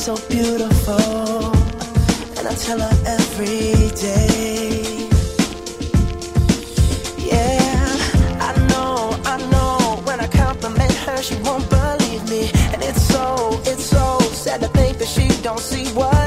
so beautiful, and I tell her every day. Yeah, I know, when I compliment her, she won't believe me. And it's so sad to think that she don't see what